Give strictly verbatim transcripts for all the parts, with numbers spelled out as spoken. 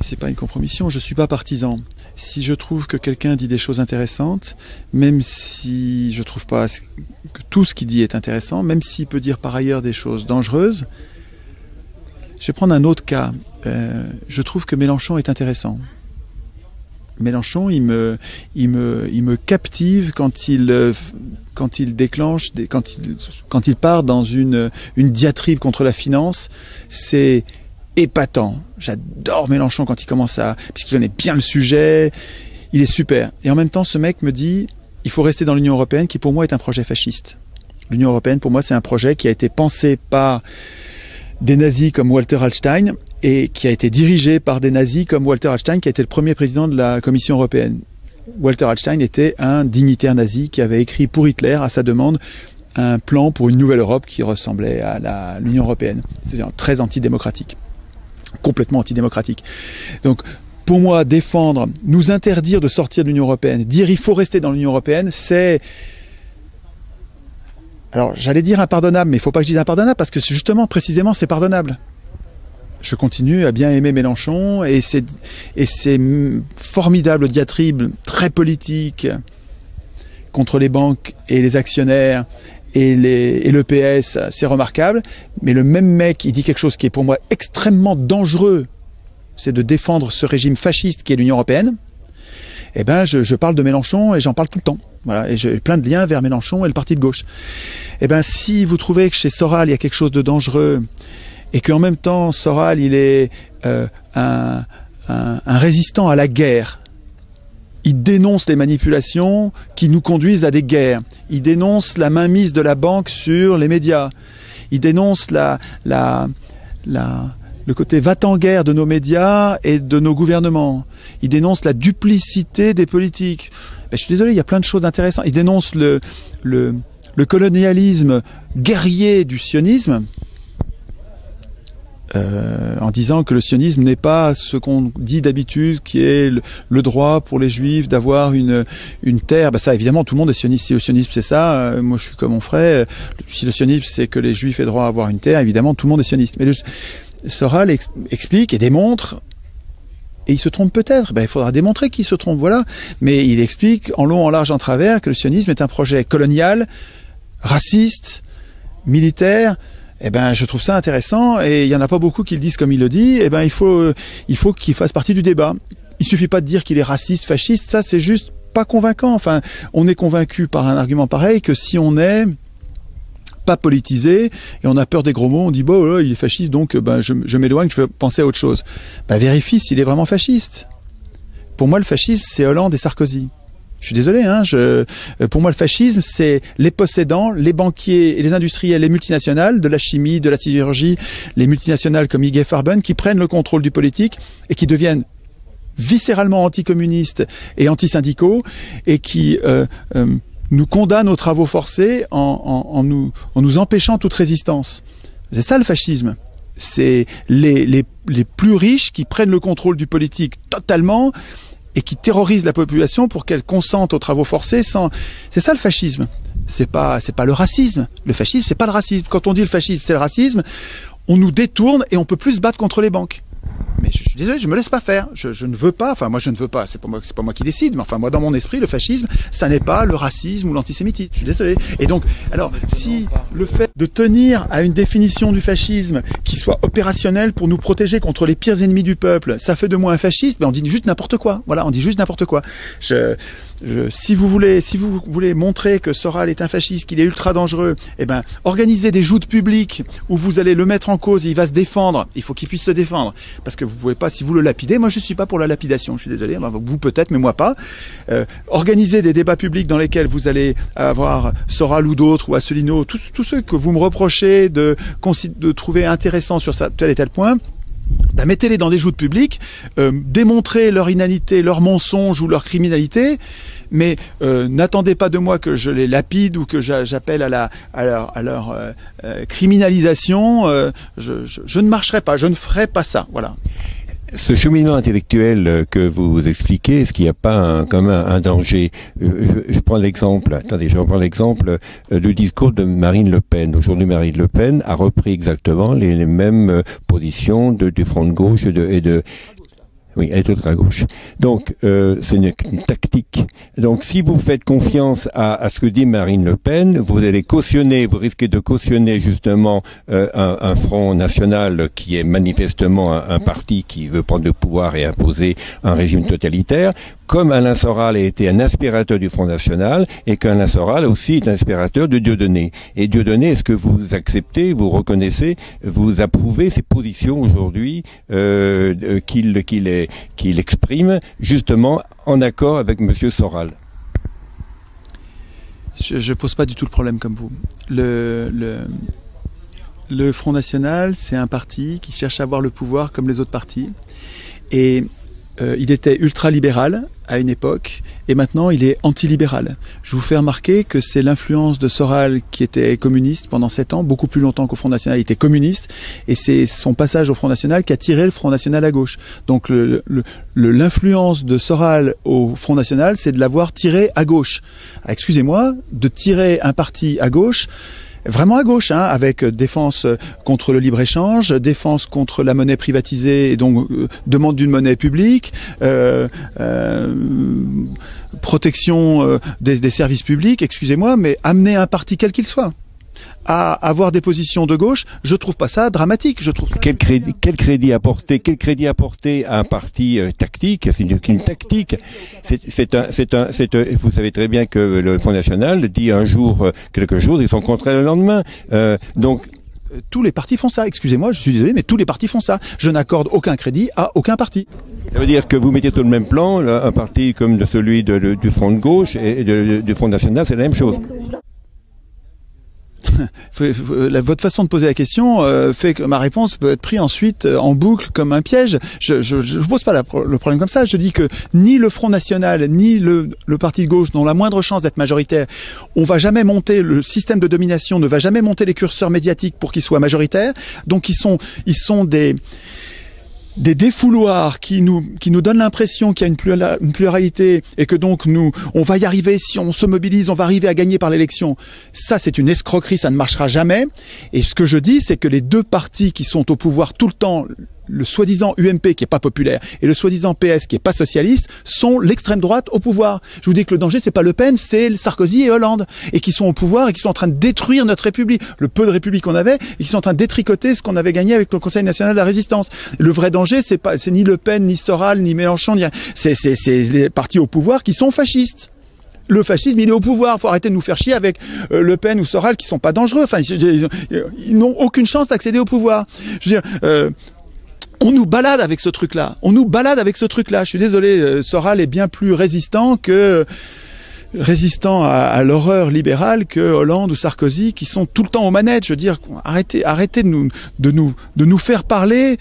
C'est pas une compromission, je suis pas partisan. Si je trouve que quelqu'un dit des choses intéressantes, même si je trouve pas que tout ce qu'il dit est intéressant, même s'il peut dire par ailleurs des choses dangereuses, je vais prendre un autre cas. Euh, je trouve que Mélenchon est intéressant. Mélenchon, il me, il me, il me captive quand il, quand il déclenche, des, quand il, quand il part dans une, une diatribe contre la finance. C'est épatant. J'adore Mélenchon quand il commence à, puisqu'il connaît bien le sujet. Il est super. Et en même temps, ce mec me dit, il faut rester dans l'Union européenne, qui pour moi est un projet fasciste. L'Union européenne, pour moi, c'est un projet qui a été pensé par des nazis comme Walter Hallstein et qui a été dirigé par des nazis comme Walter Hallstein, qui a été le premier président de la Commission européenne. Walter Hallstein était un dignitaire nazi qui avait écrit pour Hitler, à sa demande, un plan pour une nouvelle Europe qui ressemblait à l'Union européenne. C'est-à-dire très antidémocratique. Complètement antidémocratique. Donc, pour moi, défendre, nous interdire de sortir de l'Union européenne, dire il faut rester dans l'Union européenne, c'est... Alors, j'allais dire impardonnable, mais il ne faut pas que je dise impardonnable, parce que justement, précisément, c'est pardonnable. Je continue à bien aimer Mélenchon, et ces, et ces formidables diatribes très politiques contre les banques et les actionnaires et, les, et l'E P S, c'est remarquable. Mais le même mec, il dit quelque chose qui est pour moi extrêmement dangereux, c'est de défendre ce régime fasciste qui est l'Union européenne. Eh ben, je, je parle de Mélenchon et j'en parle tout le temps. Voilà, et j'ai plein de liens vers Mélenchon et le parti de gauche. Eh ben, si vous trouvez que chez Soral, il y a quelque chose de dangereux, et qu'en même temps, Soral, il est euh, un, un, un résistant à la guerre, il dénonce les manipulations qui nous conduisent à des guerres, il dénonce la mainmise de la banque sur les médias, il dénonce la, la, la, le côté va-t-en-guerre de nos médias et de nos gouvernements, il dénonce la duplicité des politiques. Ben, je suis désolé, il y a plein de choses intéressantes. Il dénonce le, le, le colonialisme guerrier du sionisme, euh, en disant que le sionisme n'est pas ce qu'on dit d'habitude, qui est le, le droit pour les juifs d'avoir une, une terre. Ben ça, évidemment, tout le monde est sioniste. Si le sionisme c'est ça, euh, moi je suis comme mon frère. Si le sionisme c'est que les juifs aient droit à avoir une terre, évidemment, tout le monde est sioniste. Mais le, Soral ex, explique et démontre. Et il se trompe peut-être, ben, il faudra démontrer qu'il se trompe, voilà. Mais il explique en long, en large, en travers que le sionisme est un projet colonial, raciste, militaire. Eh ben, je trouve ça intéressant, et il y en a pas beaucoup qui le disent comme il le dit. Eh ben, il faut, il faut qu'il fasse partie du débat. Il suffit pas de dire qu'il est raciste, fasciste, ça c'est juste pas convaincant. Enfin, on est convaincu par un argument pareil que si on est pas politisé, et on a peur des gros mots, on dit bon, oh, il est fasciste, donc ben, je, je m'éloigne, je vais penser à autre chose. Ben, vérifie s'il est vraiment fasciste. Pour moi, le fascisme, c'est Hollande et Sarkozy. Je suis désolé, hein, je, pour moi, le fascisme, c'est les possédants, les banquiers et les industriels, les multinationales, de la chimie, de la sidérurgie, les multinationales comme I G Farben, qui prennent le contrôle du politique et qui deviennent viscéralement anticommunistes et antisyndicaux, et qui... Euh, euh, nous condamne aux travaux forcés en, en, en, nous, en nous empêchant toute résistance. C'est ça le fascisme. C'est les, les, les plus riches qui prennent le contrôle du politique totalement et qui terrorisent la population pour qu'elle consente aux travaux forcés sans... C'est ça le fascisme. C'est pas, c'est pas le racisme. Le fascisme, c'est pas le racisme. Quand on dit le fascisme, c'est le racisme, on nous détourne et on peut plus se battre contre les banques. Mais je suis désolé, je me laisse pas faire. Je, je ne veux pas. Enfin, moi, je ne veux pas. C'est pas moi, c'est pas moi qui décide. Mais enfin, moi, dans mon esprit, le fascisme, ça n'est pas le racisme ou l'antisémitisme. Je suis désolé. Et donc, alors, si le fait de tenir à une définition du fascisme qui soit opérationnelle pour nous protéger contre les pires ennemis du peuple, ça fait de moi un fasciste, ben on dit juste n'importe quoi. Voilà, on dit juste n'importe quoi. Je, je, si vous voulez, si vous voulez montrer que Soral est un fasciste, qu'il est ultra dangereux, eh ben, organisez des joutes publiques où vous allez le mettre en cause, et il va se défendre. Il faut qu'il puisse se défendre, parce que vous pouvez pas, si vous le lapidez, moi je suis pas pour la lapidation, je suis désolé, vous peut-être, mais moi pas. Euh, organisez des débats publics dans lesquels vous allez avoir Soral ou d'autres, ou Asselineau, tous, tous ceux que vous me reprochez de, de trouver intéressants sur ça, tel et tel point. Ben, mettez-les dans des joutes publiques, euh, démontrez leur inanité, leur mensonge ou leur criminalité, mais euh, n'attendez pas de moi que je les lapide ou que j'appelle à, la, à leur, à leur euh, euh, criminalisation. Euh, je, je, je ne marcherai pas, je ne ferai pas ça. Voilà. Ce cheminement intellectuel que vous expliquez, est-ce qu'il n'y a pas un, quand même un, un danger? je, je prends l'exemple, attendez, je reprends l'exemple du discours de Marine Le Pen. Aujourd'hui, Marine Le Pen a repris exactement les, les mêmes positions de, du front de gauche et de, et de Oui, elle est ultra gauche. Donc, euh, c'est une, une tactique. Donc, si vous faites confiance à, à ce que dit Marine Le Pen, vous allez cautionner, vous risquez de cautionner justement euh, un, un Front National qui est manifestement un, un parti qui veut prendre le pouvoir et imposer un régime totalitaire, comme Alain Soral a été un aspirateur du Front National et qu'Alain Soral aussi est un aspirateur de Dieudonné. Et Dieudonné, est-ce que vous acceptez, vous reconnaissez, vous approuvez ces positions aujourd'hui euh, qu'il qu'il est qu'il exprime justement en accord avec Monsieur Soral? Je ne pose pas du tout le problème comme vous. Le, le, le Front National, c'est un parti qui cherche à avoir le pouvoir comme les autres partis. Et euh, il était ultra-libéral à une époque, et maintenant il est anti-libéral. Je vous fais remarquer que c'est l'influence de Soral qui était communiste pendant sept ans, beaucoup plus longtemps qu'au Front National, il était communiste, et c'est son passage au Front National qui a tiré le Front National à gauche. Donc le, le, le, l'influence de Soral au Front National, c'est de l'avoir tiré à gauche. Ah, excusez-moi, de tirer un parti à gauche, vraiment à gauche, hein, avec défense contre le libre-échange, défense contre la monnaie privatisée et donc euh, demande d'une monnaie publique, euh, euh, protection euh, des, des services publics, excusez-moi, mais amener un parti quel qu'il soit à avoir des positions de gauche, je trouve pas ça dramatique. Je trouve ça quel crédit, quel crédit apporter, quel crédit apporter à un parti euh, tactique? C'est une, une tactique. C'est, c'est un, c'est un, c'est un, vous savez très bien que le Front National dit un jour euh, quelque chose et son contraire le lendemain. Euh, donc tous les partis font ça. Excusez-moi, je suis désolé, mais tous les partis font ça. Je n'accorde aucun crédit à aucun parti. Ça veut dire que vous mettez sur le même plan un parti comme de celui de, de, du Front de gauche et de, de, du Front National, c'est la même chose. Votre façon de poser la question euh, fait que ma réponse peut être prise ensuite euh, en boucle comme un piège. Je ne pose pas la, le problème comme ça. Je dis que ni le Front National, ni le, le parti de gauche n'ont la moindre chance d'être majoritaire. On va jamais monter, le système de domination ne va jamais monter les curseurs médiatiques pour qu'ils soient majoritaires. Donc ils sont, ils sont des... des défouloirs qui nous qui nous donnent l'impression qu'il y a une, plura, une pluralité et que donc nous on va y arriver, si on se mobilise, on va arriver à gagner par l'élection. Ça, c'est une escroquerie, ça ne marchera jamais. Et ce que je dis, c'est que les deux partis qui sont au pouvoir tout le temps, le soi-disant U M P qui est pas populaire et le soi-disant P S qui est pas socialiste, sont l'extrême droite au pouvoir. Je vous dis que le danger, c'est pas Le Pen, c'est Sarkozy et Hollande, et qui sont au pouvoir et qui sont en train de détruire notre République, le peu de République qu'on avait, et qui sont en train de détricoter ce qu'on avait gagné avec le Conseil national de la résistance. Le vrai danger, c'est pas, c'est ni Le Pen, ni Soral, ni Mélenchon, ni c'est, c'est, c'est les partis au pouvoir qui sont fascistes. Le fascisme, il est au pouvoir. Faut arrêter de nous faire chier avec euh, Le Pen ou Soral qui sont pas dangereux. Enfin, ils, ils, ils n'ont aucune chance d'accéder au pouvoir. Je veux dire. Euh, On nous balade avec ce truc-là. On nous balade avec ce truc-là. Je suis désolé, euh, Soral est bien plus résistant que résistant à, à l'horreur libérale que Hollande ou Sarkozy, qui sont tout le temps aux manettes. Je veux dire, arrêtez, arrêtez de nous, de nous, de nous faire parler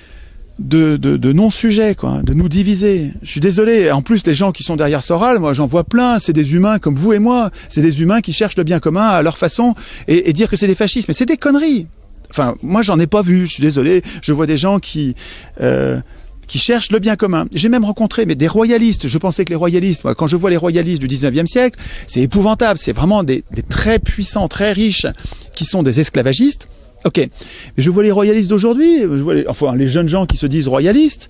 de, de, de non-sujets, quoi, de nous diviser. Je suis désolé. En plus, les gens qui sont derrière Soral, moi, j'en vois plein. C'est des humains comme vous et moi. C'est des humains qui cherchent le bien commun à leur façon et, et dire que c'est des fascistes. Mais c'est des conneries. Enfin, moi, j'en ai pas vu, je suis désolé. Je vois des gens qui euh, qui cherchent le bien commun. J'ai même rencontré mais des royalistes. Je pensais que les royalistes, moi, quand je vois les royalistes du dix-neuvième siècle, c'est épouvantable. C'est vraiment des, des très puissants, très riches, qui sont des esclavagistes. Ok, mais je vois les royalistes d'aujourd'hui, je vois les, enfin les jeunes gens qui se disent royalistes,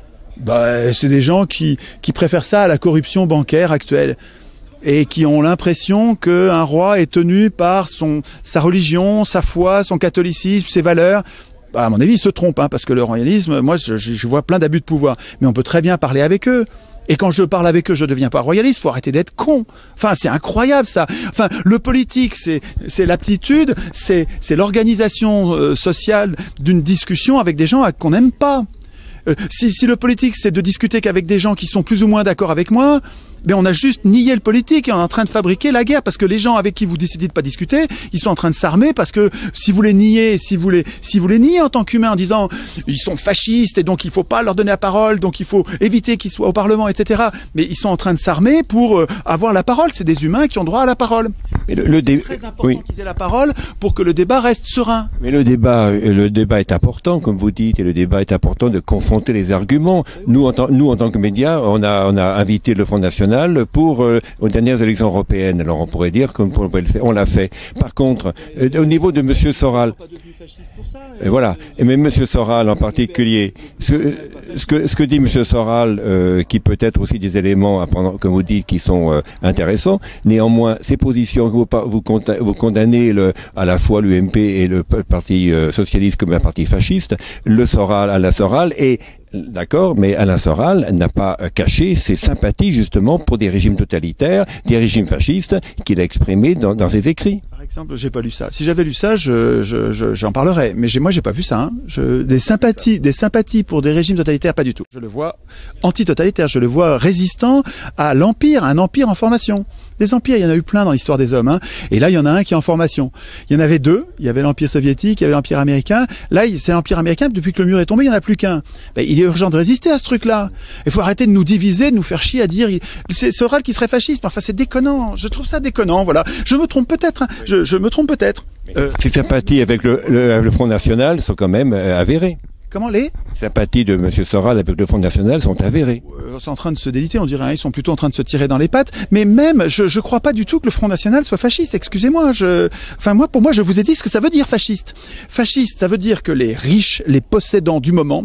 bah, c'est des gens qui, qui préfèrent ça à la corruption bancaire actuelle. Et qui ont l'impression qu'un roi est tenu par son, sa religion, sa foi, son catholicisme, ses valeurs. Bah, à mon avis, ils se trompent, hein, parce que le royalisme, moi, je, je vois plein d'abus de pouvoir. Mais on peut très bien parler avec eux. Et quand je parle avec eux, je deviens pas royaliste. Faut arrêter d'être con. Enfin, c'est incroyable, ça. Enfin, le politique, c'est, c'est l'aptitude, c'est, c'est l'organisation euh, sociale d'une discussion avec des gens qu'on n'aime pas. Euh, si, si le politique, c'est de discuter qu'avec des gens qui sont plus ou moins d'accord avec moi, mais on a juste nié le politique et on est en train de fabriquer la guerre parce que les gens avec qui vous décidez de pas discuter, ils sont en train de s'armer parce que si vous les niez, si vous les, si vous les niez en tant qu'humain en disant ils sont fascistes et donc il faut pas leur donner la parole, donc il faut éviter qu'ils soient au Parlement, et cetera. Mais ils sont en train de s'armer pour euh, avoir la parole. C'est des humains qui ont droit à la parole. Mais le, le c'est dé... très important oui. qu'ils aient la parole pour que le débat reste serein. Mais le débat, le débat est important, comme vous dites, et le débat est important de confronter les arguments. Nous, en tant, nous, en tant que médias, on a, on a invité le Front National National pour euh, aux dernières élections européennes. Alors on pourrait dire qu'on on l'a fait. Par contre, euh, au niveau de Monsieur Soral, et voilà. Et même Monsieur Soral en particulier, ce, ce que ce que dit Monsieur Soral, euh, qui peut être aussi des éléments à prendre, comme vous dites, qui sont euh, intéressants. Néanmoins, ces positions que vous vous, vous condamnez le, à la fois l'U M P et le Parti euh, socialiste comme un parti fasciste, le Soral, Alain Soral, et d'accord, mais Alain Soral n'a pas caché ses sympathies justement pour des régimes totalitaires, des régimes fascistes qu'il a exprimés dans, dans ses écrits. Par exemple, j'ai pas lu ça. Si j'avais lu ça, je, je, je, j'en parlerais. Mais j'ai, moi, j'ai pas vu ça. Hein. Je, des sympathies, des sympathies pour des régimes totalitaires, pas du tout. Je le vois anti-totalitaire. Je le vois résistant à l'empire, un empire en formation. Des empires, il y en a eu plein dans l'histoire des hommes. Hein. Et là, il y en a un qui est en formation. Il y en avait deux. Il y avait l'empire soviétique, il y avait l'empire américain. Là, c'est l'empire américain. Depuis que le mur est tombé, il n'y en a plus qu'un. Ben, il est urgent de résister à ce truc-là. Il faut arrêter de nous diviser, de nous faire chier à dire c'est Soral qui serait fasciste. Enfin, c'est déconnant. Je trouve ça déconnant. Voilà. Je me trompe peut-être. Hein. Je, je me trompe peut-être. Euh, Ces sympathies avec le, le, le Front National sont quand même euh, avérées. Comment les sympathies de M. Soral avec le Front National sont avérées. Euh, c'est en train de se déliter, on dirait. Hein, ils sont plutôt en train de se tirer dans les pattes. Mais même, je ne crois pas du tout que le Front National soit fasciste. Excusez-moi. Je... Enfin, moi, pour moi, je vous ai dit ce que ça veut dire fasciste. Fasciste, ça veut dire que les riches, les possédants du moment,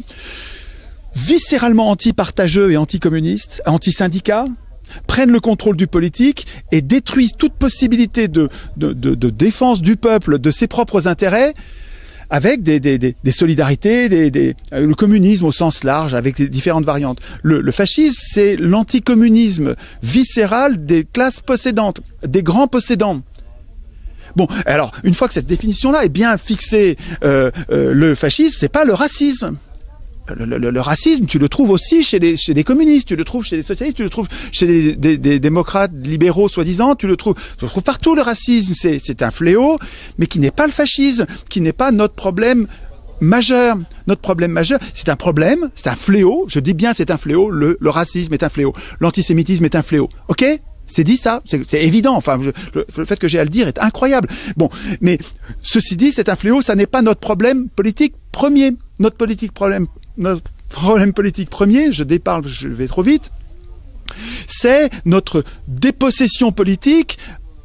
viscéralement anti-partageux et anti-communistes, anti-syndicats, prennent le contrôle du politique et détruisent toute possibilité de, de, de, de défense du peuple, de ses propres intérêts, avec des, des, des, des solidarités, des, des, le communisme au sens large, avec les différentes variantes. Le, le fascisme, c'est l'anticommunisme viscéral des classes possédantes, des grands possédants. Bon, alors, une fois que cette définition-là est bien fixée, euh, euh, le fascisme, c'est pas le racisme. Le, le, le racisme, tu le trouves aussi chez les, chez les communistes, tu le trouves chez les socialistes, tu le trouves chez les, des, des démocrates libéraux soi-disant, tu le trouves, tu le trouves partout. Le racisme, c'est, c'est un fléau, mais qui n'est pas le fascisme, qui n'est pas notre problème majeur. Notre problème majeur, c'est un problème, c'est un fléau. Je dis bien, c'est un fléau. Le, le racisme est un fléau. L'antisémitisme est un fléau. Ok ? C'est dit ça, c'est, c'est évident. Enfin, je, le, le fait que j'ai à le dire est incroyable. Bon, mais ceci dit, c'est un fléau. Ça n'est pas notre problème politique premier. Notre politique problème. Notre problème politique premier, je déparle, je vais trop vite, c'est notre dépossession politique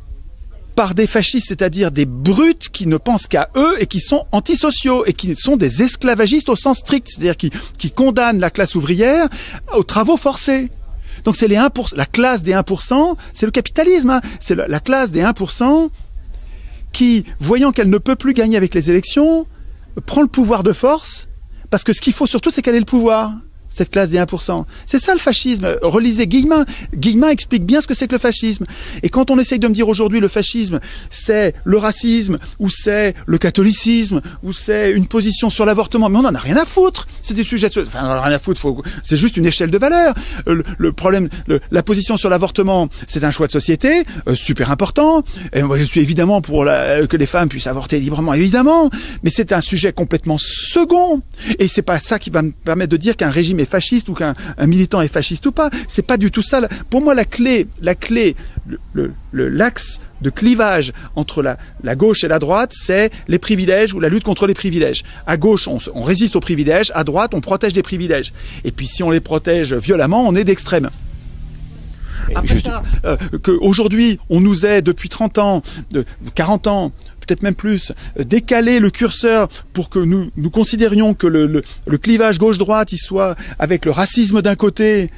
par des fascistes, c'est-à-dire des brutes qui ne pensent qu'à eux et qui sont antisociaux et qui sont des esclavagistes au sens strict, c'est-à-dire qui, qui condamnent la classe ouvrière aux travaux forcés. Donc c'est les un pour cent, la classe des un pour cent, c'est le capitalisme, hein, c'est la, la classe des un pour cent qui, voyant qu'elle ne peut plus gagner avec les élections, prend le pouvoir de force. Parce que ce qu'il faut surtout, c'est qu'elle ait le pouvoir, cette classe des un pour cent. C'est ça le fascisme. Relisez Guillemin. Guillemin explique bien ce que c'est que le fascisme. Et quand on essaye de me dire aujourd'hui le fascisme, c'est le racisme, ou c'est le catholicisme, ou c'est une position sur l'avortement, mais on n'en a rien à foutre. C'est des sujets... Enfin, on n'en a rien à foutre, faut... c'est juste une échelle de valeur. Le, le problème, le, la position sur l'avortement, c'est un choix de société, euh, super important. Et moi, je suis évidemment pour la... que les femmes puissent avorter librement, évidemment. Mais c'est un sujet complètement second. Et c'est pas ça qui va me permettre de dire qu'un régime est fasciste ou qu'un un militant est fasciste ou pas. C'est pas du tout ça. Pour moi, la clé, la clé, le, le, le, l'axe de clivage entre la, la gauche et la droite, c'est les privilèges ou la lutte contre les privilèges. À gauche, on, on résiste aux privilèges. À droite, on protège des privilèges. Et puis, si on les protège violemment, on est d'extrême. Après ça, euh, qu'aujourd'hui, on nous ait depuis trente ans, de quarante ans, peut-être même plus, décaler le curseur pour que nous, nous considérions que le, le, le clivage gauche-droite il soit avec le racisme d'un côté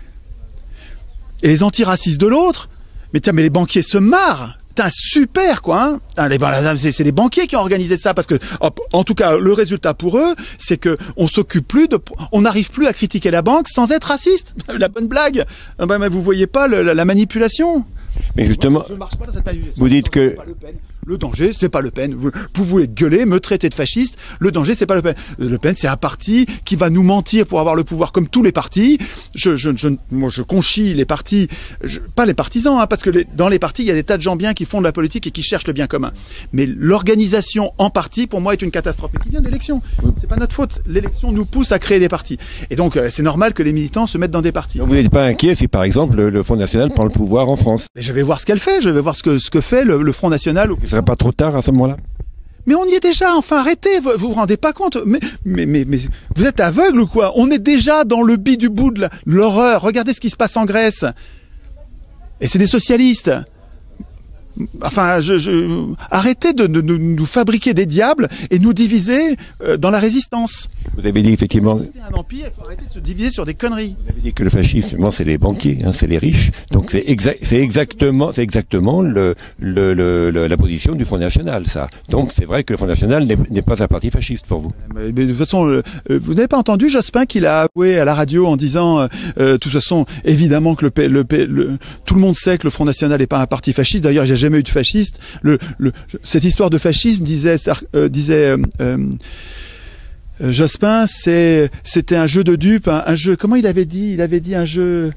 et les antiracistes de l'autre. Mais tiens, mais les banquiers se marrent. Putain, super quoi hein. C'est les banquiers qui ont organisé ça parce que, en tout cas, le résultat pour eux, c'est que on s'occupe plus de, on n'arrive plus à critiquer la banque sans être raciste. La bonne blague. Ah ben, vous voyez pas le, la, la manipulation. Mais justement, je marche pas dans cette manipulation. Vous dites que le danger, c'est pas Le Pen. Vous, vous voulez gueuler, me traiter de fasciste. Le danger, c'est pas Le Pen. Le Pen, c'est un parti qui va nous mentir pour avoir le pouvoir, comme tous les partis. Je, je, je, moi, je conchis les partis, je, pas les partisans, hein, parce que les, dans les partis, il y a des tas de gens bien qui font de la politique et qui cherchent le bien commun. Mais l'organisation en parti, pour moi, est une catastrophe. Et qui vient de l'élection. C'est pas notre faute. L'élection nous pousse à créer des partis. Et donc, euh, c'est normal que les militants se mettent dans des partis. Donc vous n'êtes pas inquiet si, par exemple, le, le Front National prend le pouvoir en France? Mais je vais voir ce qu'elle fait. Je vais voir ce que, ce que fait le, le Front National. Ce serait pas trop tard à ce moment-là? Mais on y est déjà, enfin arrêtez, vous vous rendez pas compte, mais, mais, mais, mais vous êtes aveugle ou quoi? On est déjà dans le bi du bout de l'horreur, regardez ce qui se passe en Grèce. Et c'est des socialistes. Enfin, je, je, arrêtez de, de, de nous fabriquer des diables et nous diviser euh, dans la résistance. Vous avez dit effectivement... C'est un empire, il faut arrêter de se diviser sur des conneries. Vous avez dit que le fascisme, c'est les banquiers, hein, c'est les riches. Donc c'est exa exactement, c'est exactement le, le, le, le, la position du Front National, ça. Donc c'est vrai que le Front National n'est pas un parti fasciste pour vous. Mais, mais de toute façon, euh, vous n'avez pas entendu Jospin qu'il a avoué à la radio en disant, euh, euh, de toute façon, évidemment que le, le, le, tout le monde sait que le Front National n'est pas un parti fasciste. D'ailleurs, il n'y a jamais eu de fasciste. Le, le, cette histoire de fascisme disait, euh, disait euh, euh, Jospin, c'était un jeu de dupes, un, un jeu. Comment il avait dit? Il avait dit un jeu.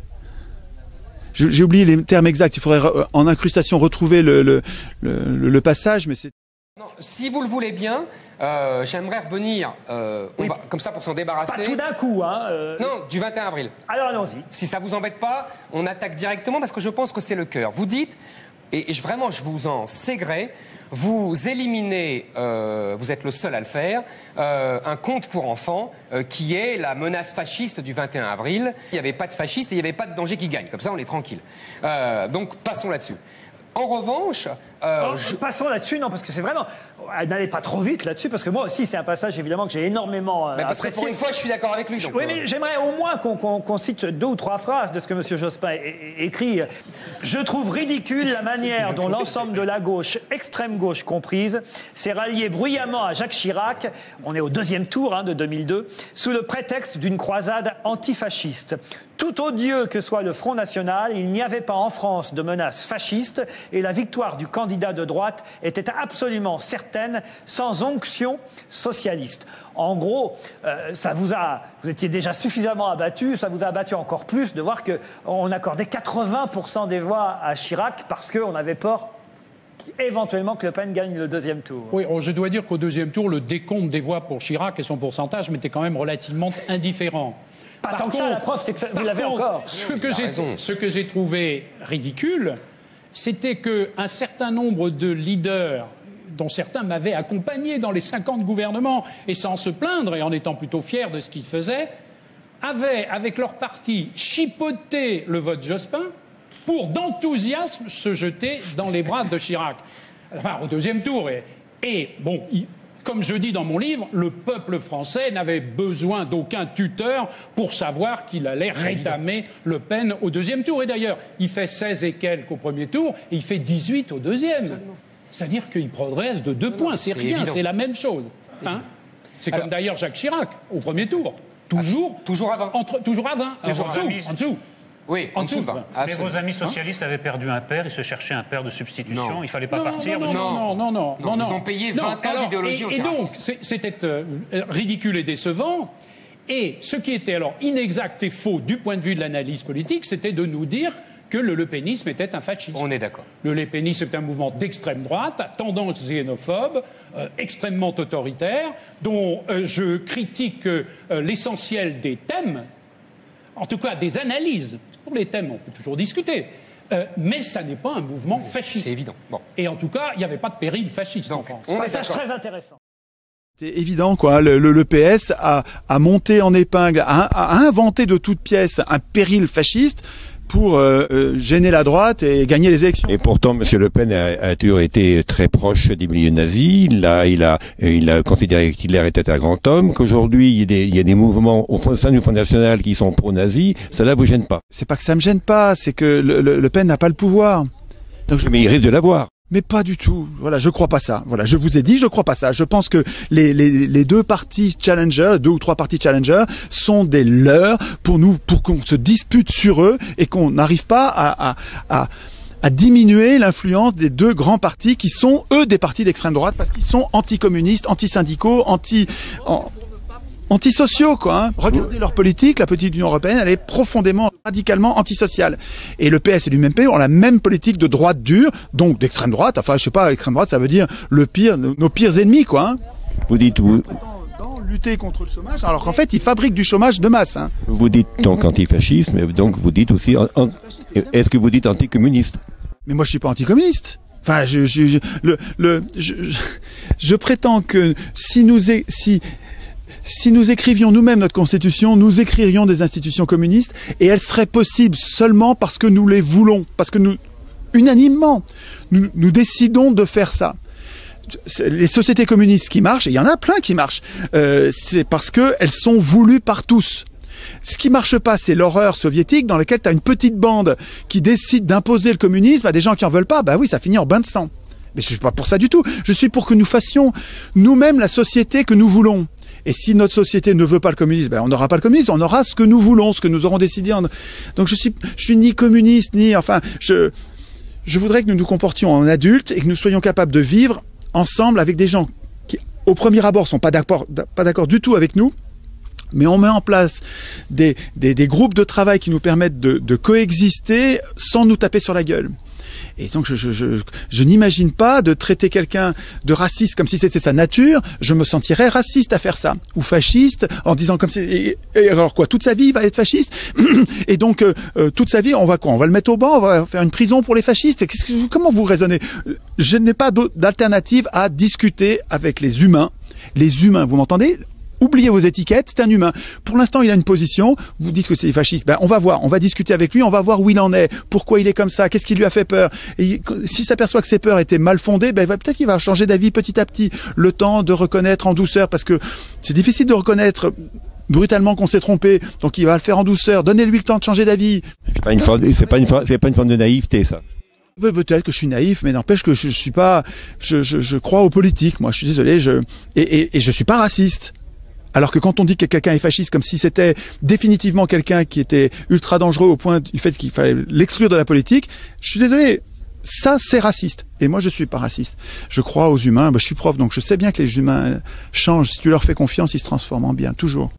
J'ai oublié les termes exacts. Il faudrait en incrustation retrouver le, le, le, le passage, mais c'est. Si vous le voulez bien, euh, j'aimerais revenir, euh, on oui. va, comme ça pour s'en débarrasser. Pas tout d'un coup, hein. Euh... Non, du vingt et un avril. Alors allons-y. Si ça vous embête pas, on attaque directement parce que je pense que c'est le cœur. Vous dites, et, et vraiment je vous en sais gré, vous éliminez, euh, vous êtes le seul à le faire, euh, un conte pour enfants euh, qui est la menace fasciste du vingt et un avril. Il n'y avait pas de fasciste et il n'y avait pas de danger qui gagne. Comme ça, on est tranquille. Euh, donc, passons là-dessus. En revanche... Euh, oh, je... Passons là-dessus, non, parce que c'est vraiment... N'allez pas trop vite là-dessus, parce que moi aussi, c'est un passage, évidemment, que j'ai énormément euh, mais parce apprécié. que pour une fois, je suis d'accord avec lui. Donc, oui, euh... mais j'aimerais au moins qu'on qu'on, qu'on cite deux ou trois phrases de ce que M. Jospin écrit. Je trouve ridicule la manière dont l'ensemble de la gauche, extrême gauche comprise, s'est rallié bruyamment à Jacques Chirac, on est au deuxième tour hein, de deux mille deux, sous le prétexte d'une croisade antifasciste. Tout odieux que soit le Front National, il n'y avait pas en France de menace fasciste et la victoire du candidat de droite était absolument certaine, sans onction socialiste. En gros, euh, ça vous a, vous étiez déjà suffisamment abattu, ça vous a abattu encore plus de voir qu'on accordait quatre-vingts pour cent des voix à Chirac parce qu'on avait peur éventuellement que Le Pen gagne le deuxième tour. Oui, je dois dire qu'au deuxième tour, le décompte des voix pour Chirac et son pourcentage m'était quand même relativement indifférent. Pas par tant contre, que ça, la preuve, c'est que ça, vous l'avez encore. Ce que j'ai, ce que j'ai trouvé ridicule, c'était qu'un certain nombre de leaders, dont certains m'avaient accompagné dans les cinquante gouvernements, et sans se plaindre, et en étant plutôt fiers de ce qu'ils faisaient, avaient, avec leur parti, chipoté le vote Jospin pour, d'enthousiasme, se jeter dans les bras de Chirac. Enfin, au deuxième tour. Et, et bon... Il, Comme je dis dans mon livre, le peuple français n'avait besoin d'aucun tuteur pour savoir qu'il allait rétamer Le Pen au deuxième tour. Et d'ailleurs, il fait seize et quelques au premier tour et il fait dix-huit au deuxième. C'est-à-dire qu'il progresse de deux non, points. C'est rien, c'est la même chose. Hein, c'est comme d'ailleurs Jacques Chirac au premier tour. Toujours, ah, toujours à vingt. Entre, toujours à vingt. Alors, en, dessous, en dessous. Oui, en, en dessous de vingt. Mais vos amis socialistes hein avaient perdu un père, ils se cherchaient un père de substitution, non. il ne fallait pas non, partir. Non, non, non, non, non, non, non. Ils ont payé vingt ans d'idéologie Et, et donc, c'était euh, ridicule et décevant. Et ce qui était alors inexact et faux du point de vue de l'analyse politique, c'était de nous dire que le lepénisme était un fascisme. On est d'accord. Le lepénisme est un mouvement d'extrême droite, à tendance xénophobe, euh, extrêmement autoritaire, dont euh, je critique euh, l'essentiel des thèmes, en tout cas des analyses. Pour les thèmes, on peut toujours discuter. Euh, mais ça n'est pas un mouvement fasciste. C'est évident. Bon. Et en tout cas, il n'y avait pas de péril fasciste Donc, en France. On Passage très intéressant. C'est évident, quoi. Le, le, le P S a, a monté en épingle, a, a inventé de toutes pièces un péril fasciste pour euh, euh, gêner la droite et gagner les élections. Et pourtant, M. Le Pen a, a toujours été très proche des milieux nazis. Il a, il a, il a considéré qu'Hitler était un grand homme. Qu'aujourd'hui, il y a des, il y a des mouvements au sein du Front National qui sont pro-nazis. Cela vous gêne pas? C'est pas que ça me gêne pas, c'est que le, le, le Pen n'a pas le pouvoir. Donc, je... Mais il risque de l'avoir. Mais pas du tout. Voilà, je crois pas ça. Voilà, je vous ai dit, je crois pas ça. Je pense que les, les, les deux partis challenger, deux ou trois partis challenger, sont des leurs pour nous, pour qu'on se dispute sur eux et qu'on n'arrive pas à, à, à, à diminuer l'influence des deux grands partis qui sont, eux, des partis d'extrême droite parce qu'ils sont anticommunistes, antisyndicaux, anti... En, antisociaux, quoi. Hein. Regardez leur politique, la politique de l'Union européenne, elle est profondément, radicalement antisociale. Et le P S et l'U M P ont la même politique de droite dure, donc d'extrême droite. Enfin, je sais pas, extrême droite, ça veut dire le pire, nos pires ennemis, quoi. Hein. Vous dites vous. Dans lutter contre le chômage, alors qu'en fait, ils fabriquent du chômage de masse. Hein. Vous dites donc antifascisme, mais donc vous dites aussi. Est-ce que vous dites anticommuniste? Mais moi, je suis pas anticommuniste. Enfin, je, je, je le, le, je, je, je prétends que si nous, si Si nous écrivions nous-mêmes notre constitution, nous écririons des institutions communistes et elles seraient possibles seulement parce que nous les voulons, parce que nous, unanimement, nous, nous décidons de faire ça. Les sociétés communistes qui marchent, et il y en a plein qui marchent, euh, c'est parce qu'elles sont voulues par tous. Ce qui marche pas, c'est l'horreur soviétique dans laquelle tu as une petite bande qui décide d'imposer le communisme à des gens qui en veulent pas. Bah oui, ça finit en bain de sang. Mais je suis pas pour ça du tout. Je suis pour que nous fassions nous-mêmes la société que nous voulons. Et si notre société ne veut pas le communisme, ben on n'aura pas le communisme, on aura ce que nous voulons, ce que nous aurons décidé. En... Donc je suis, je suis ni communiste, ni... Enfin, je, je voudrais que nous nous comportions en adultes et que nous soyons capables de vivre ensemble avec des gens qui, au premier abord, sont pas d'accord, pas d'accord du tout avec nous, mais on met en place des, des, des groupes de travail qui nous permettent de, de coexister sans nous taper sur la gueule. Et donc je, je, je, je n'imagine pas de traiter quelqu'un de raciste comme si c'était sa nature. Je me sentirais raciste à faire ça, ou fasciste en disant comme si. Et, et alors quoi, toute sa vie il va être fasciste. Et donc euh, toute sa vie on va quoi, on va le mettre au banc, on va faire une prison pour les fascistes. Qu'est-ce que, comment vous raisonnez? Je n'ai pas d'alternative à discuter avec les humains. Les humains, vous m'entendez? Oubliez vos étiquettes, c'est un humain. Pour l'instant, il a une position, vous dites que c'est fasciste. Ben, on va voir, on va discuter avec lui, on va voir où il en est, pourquoi il est comme ça, qu'est-ce qui lui a fait peur. Et s'il s'aperçoit que ses peurs étaient mal fondées, ben, peut-être qu'il va changer d'avis petit à petit. Le temps de reconnaître en douceur, parce que c'est difficile de reconnaître brutalement qu'on s'est trompé, donc il va le faire en douceur. Donnez-lui le temps de changer d'avis. C'est pas une forme, c'est pas une forme, c'est pas une forme de naïveté, ça. Peut-être que je suis naïf, mais n'empêche que je, je suis pas, je, je, je crois aux politiques. Moi, je suis désolé, je et, et, et je suis pas raciste. Alors que quand on dit que quelqu'un est fasciste, comme si c'était définitivement quelqu'un qui était ultra dangereux au point du fait qu'il fallait l'exclure de la politique, je suis désolé, ça c'est raciste. Et moi je suis pas raciste. Je crois aux humains, ben, je suis prof, donc je sais bien que les humains changent. Si tu leur fais confiance, ils se transforment en bien, toujours.